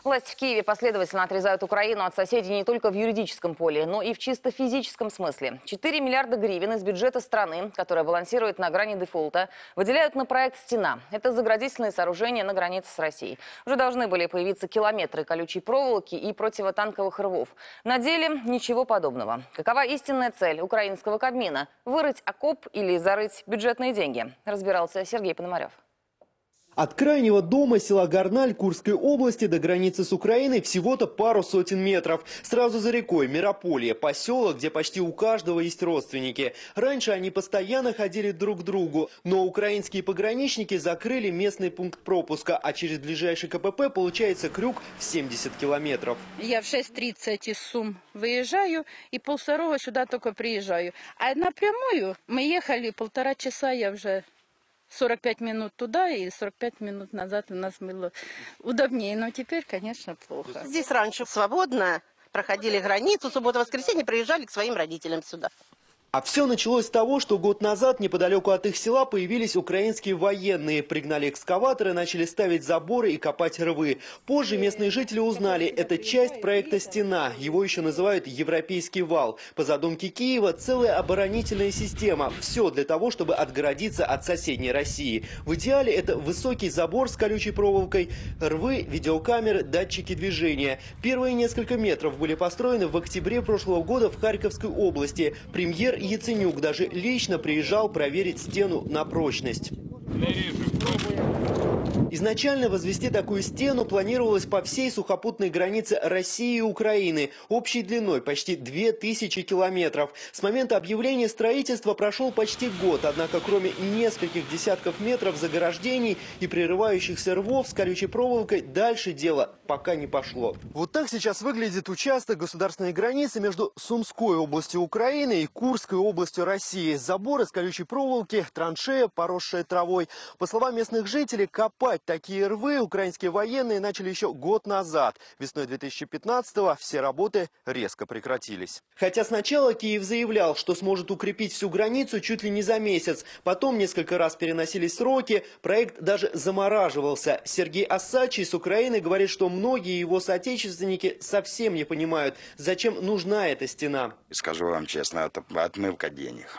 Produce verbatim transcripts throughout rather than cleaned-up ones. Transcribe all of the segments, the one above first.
Власти в Киеве последовательно отрезают Украину от соседей не только в юридическом поле, но и в чисто физическом смысле. четыре миллиарда гривен из бюджета страны, которая балансирует на грани дефолта, выделяют на проект «Стена». Это заградительные сооружения на границе с Россией. Уже должны были появиться километры колючей проволоки и противотанковых рвов. На деле ничего подобного. Какова истинная цель украинского Кабмина? Вырыть окоп или зарыть бюджетные деньги? Разбирался Сергей Пономарев. От крайнего дома села Горналь Курской области до границы с Украиной всего-то пару сотен метров. Сразу за рекой Мирополье, поселок, где почти у каждого есть родственники. Раньше они постоянно ходили друг к другу, но украинские пограничники закрыли местный пункт пропуска, а через ближайший КПП получается крюк в семьдесят километров. Я в шесть тридцать из Сум выезжаю и полвторого сюда только приезжаю. А напрямую мы ехали полтора часа, я уже... сорок пять минут туда и сорок пять минут назад у нас было удобнее, но теперь, конечно, плохо. Здесь раньше свободно проходили границу, субботу-воскресенье приезжали к своим родителям сюда. А все началось с того, что год назад неподалеку от их села появились украинские военные. Пригнали экскаваторы, начали ставить заборы и копать рвы. Позже местные жители узнали, это часть проекта «Стена». Его еще называют «Европейский вал». По задумке Киева, целая оборонительная система. Все для того, чтобы отгородиться от соседней России. В идеале это высокий забор с колючей проволокой, рвы, видеокамеры, датчики движения. Первые несколько метров были построены в октябре прошлого года в Харьковской области. Премьер Яценюк даже лично приезжал проверить стену на прочность. Изначально возвести такую стену планировалось по всей сухопутной границе России и Украины, общей длиной почти две тысячи километров. С момента объявления строительства прошел почти год, однако кроме нескольких десятков метров заграждений и прерывающихся рвов с колючей проволокой, дальше дело пока не пошло. Вот так сейчас выглядит участок государственной границы между Сумской областью Украины и Курской областью России. Заборы с колючей проволоки, траншея, поросшая травой. По словам местных жителей, копать такие рвы украинские военные начали еще год назад. Весной две тысячи пятнадцатого все работы резко прекратились. Хотя сначала Киев заявлял, что сможет укрепить всю границу чуть ли не за месяц. Потом несколько раз переносились сроки, проект даже замораживался. Сергей Осадчий с Украины говорит, что многие его соотечественники совсем не понимают, зачем нужна эта стена. Скажу вам честно, это отмывка денег.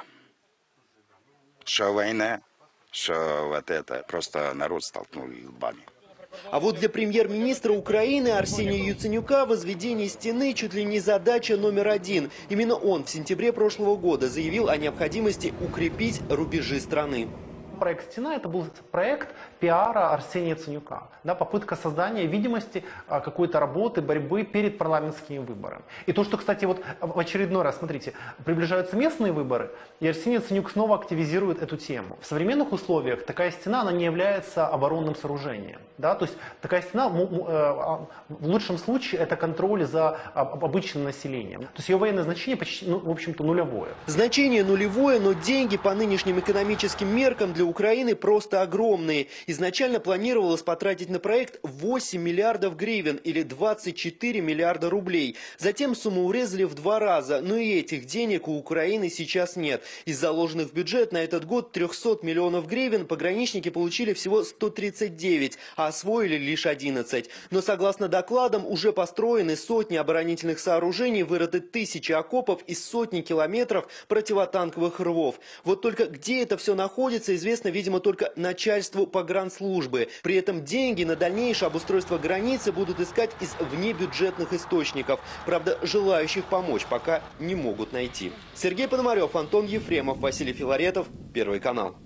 Что война? Что вот это, просто народ столкнули лбами. А вот для премьер-министра Украины Арсения Яценюка возведение стены чуть ли не задача номер один. Именно он в сентябре прошлого года заявил о необходимости укрепить рубежи страны. Проект «Стена» — это был проект пиара Арсения Яценюка. Да, попытка создания видимости а, какой-то работы, борьбы перед парламентскими выборами. И то, что, кстати, вот в очередной раз, смотрите, приближаются местные выборы, и Арсений Яценюк снова активизирует эту тему. В современных условиях такая стена, она не является оборонным сооружением. Да? То есть такая стена, в лучшем случае, это контроль за обычным населением. То есть ее военное значение почти, ну, в общем-то, нулевое. Значение нулевое, но деньги по нынешним экономическим меркам для Украины просто огромные. Изначально планировалось потратить на проект восемь миллиардов гривен или двадцать четыре миллиарда рублей. Затем сумму урезали в два раза, но и этих денег у Украины сейчас нет. Из заложенных в бюджет на этот год трёхсот миллионов гривен пограничники получили всего сто тридцать девять, а освоили лишь одиннадцать. Но согласно докладам уже построены сотни оборонительных сооружений, вырыты тысячи окопов и сотни километров противотанковых рвов. Вот только где это все находится, известно, видимо, только начальству погранслужбы. При этом деньги на дальнейшее обустройство границы будут искать из внебюджетных источников. Правда, желающих помочь пока не могут найти. Сергей Пономарев, Антон Ефремов, Василий Филаретов, Первый канал.